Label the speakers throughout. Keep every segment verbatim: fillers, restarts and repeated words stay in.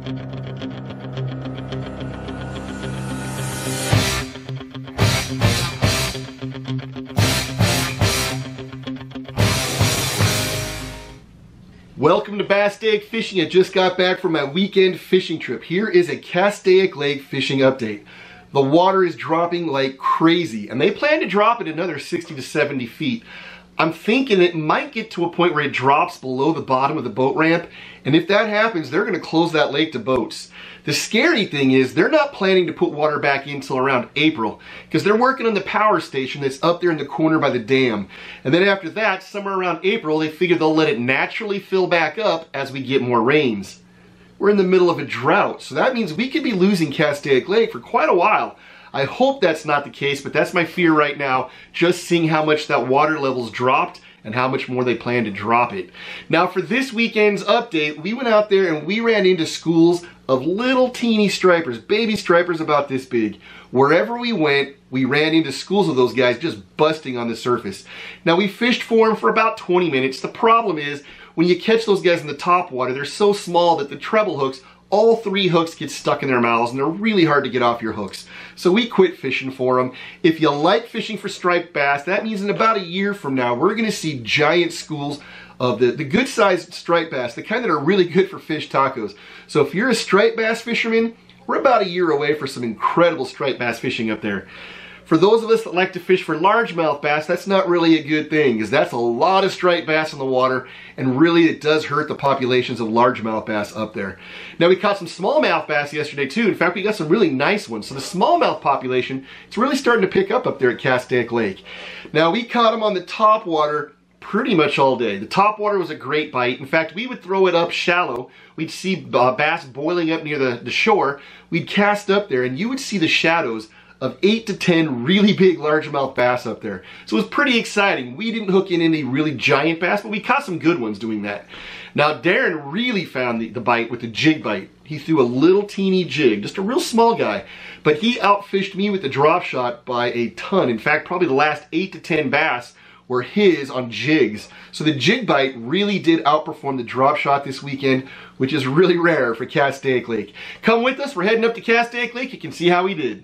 Speaker 1: Welcome to Castaic Fishing. I just got back from my weekend fishing trip. Here is a Castaic Lake fishing update. The water is dropping like crazy, and they plan to drop it another sixty to seventy feet. I'm thinking it might get to a point where it drops below the bottom of the boat ramp, and if that happens, they're going to close that lake to boats. The scary thing is they're not planning to put water back in until around April, because they're working on the power station that's up there in the corner by the dam. And then after that, somewhere around April, they figure they'll let it naturally fill back up as we get more rains. We're in the middle of a drought, so that means we could be losing Castaic Lake for quite a while. I hope that's not the case, but that's my fear right now, just seeing how much that water level's dropped and how much more they plan to drop it. Now for this weekend's update, we went out there and we ran into schools of little teeny stripers, baby stripers about this big. Wherever we went, we ran into schools of those guys just busting on the surface. Now we fished for them for about twenty minutes. The problem is, when you catch those guys in the top water, they're so small that the treble hooks, all three hooks get stuck in their mouths and they're really hard to get off your hooks. So we quit fishing for them. If you like fishing for striped bass, that means in about a year from now, we're gonna see giant schools of the, the good sized striped bass, the kind that are really good for fish tacos. So if you're a striped bass fisherman, we're about a year away for some incredible striped bass fishing up there. For those of us that like to fish for largemouth bass, that's not really a good thing, because that's a lot of striped bass in the water, and really it does hurt the populations of largemouth bass up there. Now we caught some smallmouth bass yesterday too. In fact, we got some really nice ones. So the smallmouth population, it's really starting to pick up up there at Castaic Lake. Now we caught them on the topwater pretty much all day. The topwater was a great bite. In fact, we would throw it up shallow. We'd see uh, bass boiling up near the, the shore. We'd cast up there and you would see the shadows of eight to ten really big largemouth bass up there. So it was pretty exciting. We didn't hook in any really giant bass, but we caught some good ones doing that. Now Darren really found the, the bite with the jig bite. He threw a little teeny jig, just a real small guy, but he outfished me with the drop shot by a ton. In fact, probably the last eight to ten bass were his on jigs. So the jig bite really did outperform the drop shot this weekend, which is really rare for Castaic Lake. Come with us, we're heading up to Castaic Lake. You can see how he did.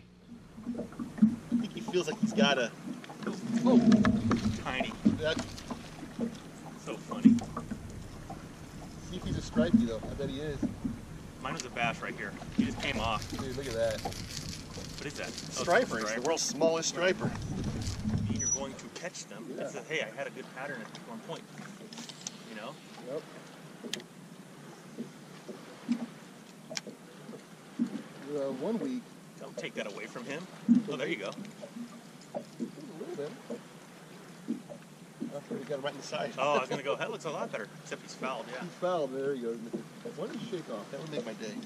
Speaker 2: I think he feels like he's got a oh, tiny. That's so funny.
Speaker 1: See if he's a stripey though. I bet he is.
Speaker 2: Mine was a bass right here. He just came off.
Speaker 1: Dude, look at that.
Speaker 2: What is that?
Speaker 1: Striper. It's the world's smallest striper.
Speaker 2: You're going to catch them. Yeah. It's a, hey, I had a good pattern at one point. You know?
Speaker 1: Yep. Uh, one week.
Speaker 2: Don't take that away from him. Oh, there you go.
Speaker 1: A little bit. After he got it right in the side.
Speaker 2: Oh, I was going to go, that looks a lot better. Except he's fouled, yeah.
Speaker 1: He's fouled. There you go. Why don't you shake off? That would make my day.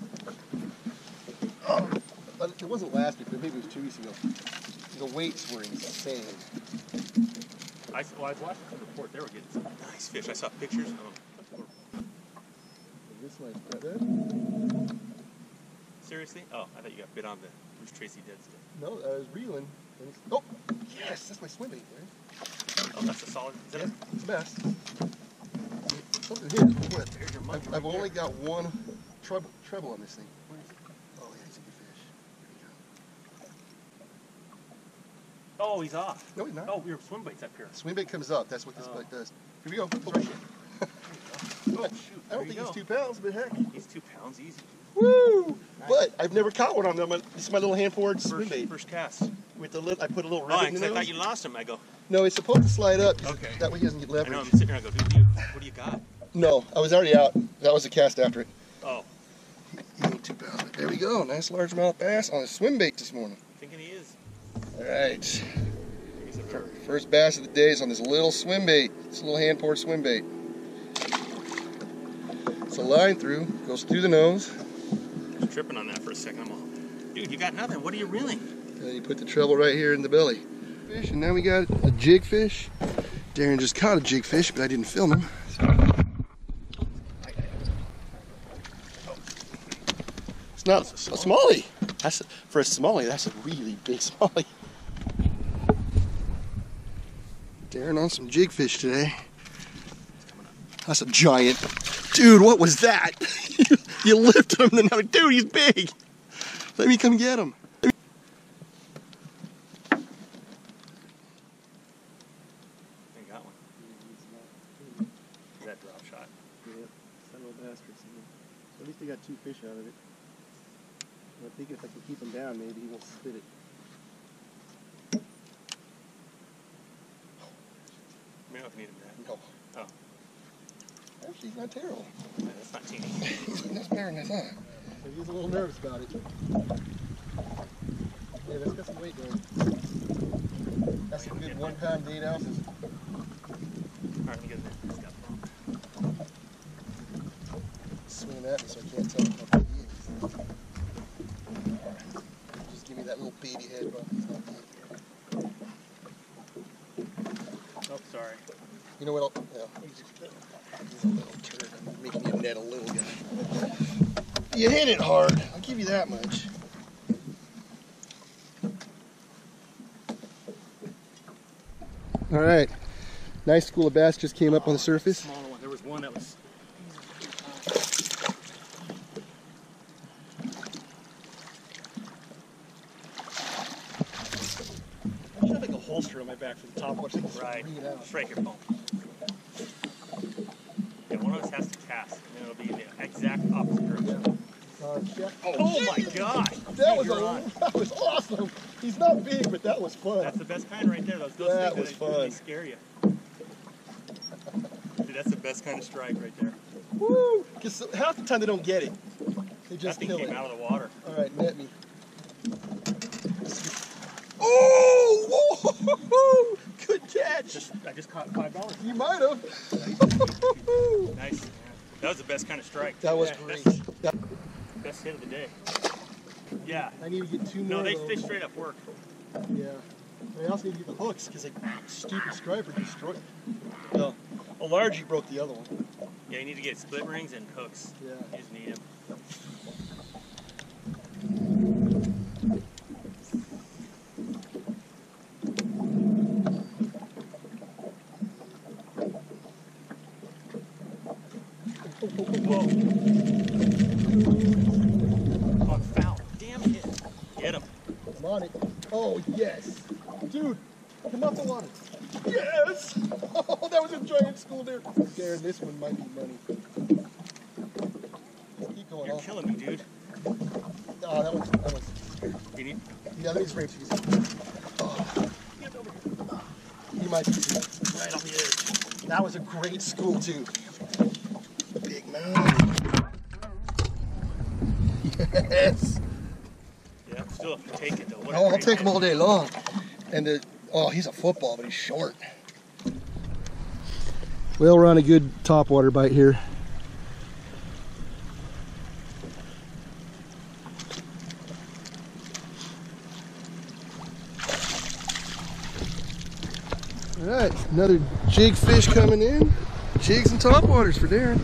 Speaker 1: Oh, but it wasn't last week, but maybe it was two weeks ago. The weights were insane.
Speaker 2: I, well, I was watching the report. They were getting some nice fish. I saw pictures of them.
Speaker 1: This one's better.
Speaker 2: Seriously? Oh, I thought you got bit on the Bruce Tracy dead stick.
Speaker 1: No, I was reeling. Oh, yes, that's my swim bait, right?
Speaker 2: Oh, that's a solid. Is that
Speaker 1: yeah,
Speaker 2: a,
Speaker 1: it's the best. Something here. What?
Speaker 2: There's your monkey
Speaker 1: I've,
Speaker 2: right
Speaker 1: I've only
Speaker 2: here.
Speaker 1: got one treble, treble on this thing. Where is it? Oh, yeah, he's a good fish. Here we go.
Speaker 2: Oh, he's off.
Speaker 1: No, he's not.
Speaker 2: Oh, your swim bait's up here.
Speaker 1: Swim bait comes up. That's what this
Speaker 2: oh.
Speaker 1: bite does. Here we go.
Speaker 2: He's
Speaker 1: Oh,
Speaker 2: right
Speaker 1: shit.
Speaker 2: Oh, shoot.
Speaker 1: I don't think he's two pounds, but heck.
Speaker 2: He's two pounds easy.
Speaker 1: Woo!
Speaker 2: Nice.
Speaker 1: But I've never caught one on them. This is my little hand forward swim
Speaker 2: First,
Speaker 1: bait.
Speaker 2: first cast.
Speaker 1: With the little, I put a little
Speaker 2: Oh,
Speaker 1: ribbon
Speaker 2: I,
Speaker 1: in the
Speaker 2: I
Speaker 1: nose.
Speaker 2: thought you lost him. I go.
Speaker 1: No, it's supposed to slide up.
Speaker 2: Okay.
Speaker 1: That way he doesn't get
Speaker 2: I
Speaker 1: leverage.
Speaker 2: know. I'm sitting there. I go, dude, what do you, what do you got?
Speaker 1: No, I was already out. That was a cast after it.
Speaker 2: Oh.
Speaker 1: He ain't two pounds. But there we go. Nice largemouth bass on a swim bait this morning.
Speaker 2: Thinking he is.
Speaker 1: All right. First bass of the day is on this little swim bait. This little hand poured swim bait. It's a line through, goes through the nose.
Speaker 2: I was tripping on that for a second. I'm all, dude, you got nothing. What are you reeling?
Speaker 1: And then you put the treble right here in the belly. Fish, and now we got a jig fish. Darren just caught a jig fish, but I didn't film him. So. It's not a smallie. That's a, for a smallie, that's a really big smallie. Darren on some jig fish today. That's a giant. Dude, what was that?
Speaker 3: You lifted him, then I'm like, dude, he's big. Let me come get him.
Speaker 4: At least I got two fish out of it. I'm thinking if I can keep him down, maybe he won't spit it.
Speaker 2: We don't need him that.
Speaker 3: No.
Speaker 2: Oh.
Speaker 3: Actually, he's not terrible.
Speaker 2: Yeah, that's not teeny.
Speaker 3: That's better than I thought.
Speaker 4: He's a little nervous about it. Yeah, that's got some weight going. That's a good one pound, eight ounces.
Speaker 2: Alright, let me get that. It's got bump.
Speaker 3: Swinging at me so I can't tell how big he is. Just give me that little baby head bump. He's not big.
Speaker 2: Oh, sorry.
Speaker 3: You know what? I'll, yeah, he's, just, he's a little turd. I'm making you net a little guy. You hit it hard. I'll give you that much. All right. Nice school of bass just came up on the surface.
Speaker 2: Smaller one. There was one that was.
Speaker 4: I should have like a holster on my back for the Topwaters.
Speaker 2: Right.
Speaker 4: Bring it out.
Speaker 2: Strike your phone. Yeah, one of us has to cast, and then it'll be the exact opposite direction.
Speaker 4: Uh, check.
Speaker 2: Oh, oh my gosh!
Speaker 4: That was,
Speaker 2: You're
Speaker 4: a,
Speaker 2: on.
Speaker 4: that was awesome. He's not big, but that was fun.
Speaker 2: That's the best kind right there. Those, those
Speaker 4: That
Speaker 2: things
Speaker 4: was
Speaker 2: that really
Speaker 4: fun.
Speaker 2: scare you. Dude, that's the best kind of strike right there.
Speaker 4: Woo! Because half the time they don't get it. They
Speaker 2: That
Speaker 4: just
Speaker 2: thing
Speaker 4: kill
Speaker 2: came
Speaker 4: it.
Speaker 2: out of the water.
Speaker 4: All right, net me.
Speaker 3: Oh! Whoa! Good catch.
Speaker 2: Just, I just caught five dollars.
Speaker 4: You might have.
Speaker 2: Nice. That was the best kind of strike.
Speaker 4: That was
Speaker 2: Yeah,
Speaker 4: great.
Speaker 2: Best, best hit of the day. Yeah.
Speaker 4: I need to get two more.
Speaker 2: No, they,
Speaker 4: though.
Speaker 2: they straight up work.
Speaker 4: Yeah. I also need to get the hooks because like stupid striper destroyed. No, a largie broke the other one.
Speaker 2: Yeah, you need to get split rings and hooks.
Speaker 4: Yeah.
Speaker 2: You just need them. Whoa. Oh, foul. Damn it. Get him.
Speaker 4: I'm on it. Oh yes, dude, come off the water. Yes. Oh, that was a giant school there. Darren, this one might be money. Keep going.
Speaker 2: You're
Speaker 4: off.
Speaker 2: killing me, dude.
Speaker 4: Oh, that was that was.
Speaker 2: You need.
Speaker 4: Yeah, let me spray cheese. Oh. He might be too.
Speaker 2: Right on the edge.
Speaker 4: That was a great school too. Big man. Yes.
Speaker 2: Yeah, still have to take it though. What a
Speaker 4: Oh, I'll
Speaker 2: great
Speaker 4: take him
Speaker 2: hit.
Speaker 4: all day long. And the, oh, he's a football, but he's short. Well, we're on a good topwater bite here. All right, another jig fish coming in. Jigs and topwaters for Darren.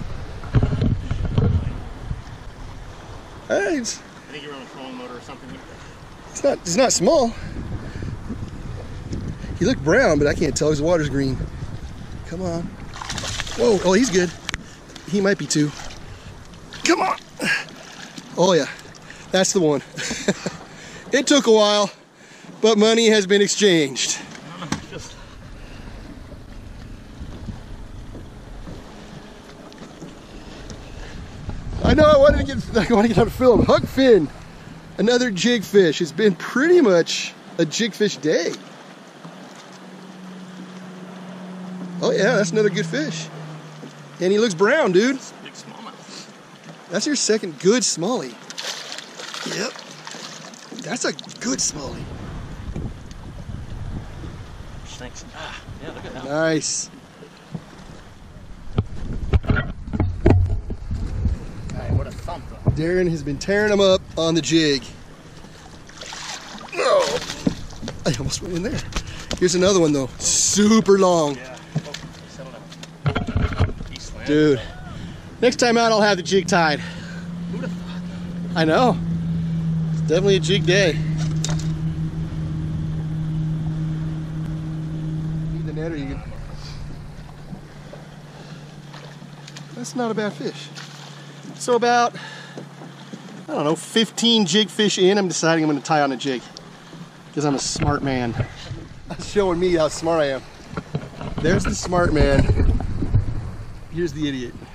Speaker 4: Hey, it's,
Speaker 2: I think you're on a trolling motor or something.
Speaker 4: it's not it's not small. He looked brown, but I can't tell. His water's green. Come on. Whoa, oh, he's good. He might be too. Come on. Oh yeah, that's the one. It took a while, but money has been exchanged.
Speaker 2: Just
Speaker 4: I know, I wanted to get, I wanted to get on film. Huck fin, another jig fish. It's been pretty much a jig fish day. Oh yeah, that's another good fish. And he looks brown, dude.
Speaker 2: big smallmouth.
Speaker 4: That's your second good smallie. Yep. That's a good smallie.
Speaker 2: Thanks. Ah, yeah, look at that.
Speaker 4: Nice.
Speaker 2: Alright, what a thump though.
Speaker 4: Darren has been tearing them up on the jig. No. I almost went in there. Here's another one though. Super long.
Speaker 2: Yeah. Oh, settle down. He slammed.
Speaker 4: Dude. Next time out I'll have the jig tied.
Speaker 2: Who'd have thought?
Speaker 4: I know. It's definitely a jig day. Need the net or you can... That's not a bad fish. So about I don't know, fifteen jig fish in, I'm deciding I'm going to tie on a jig. Because I'm a smart man. That's showing me how smart I am. There's the smart man. Here's the idiot.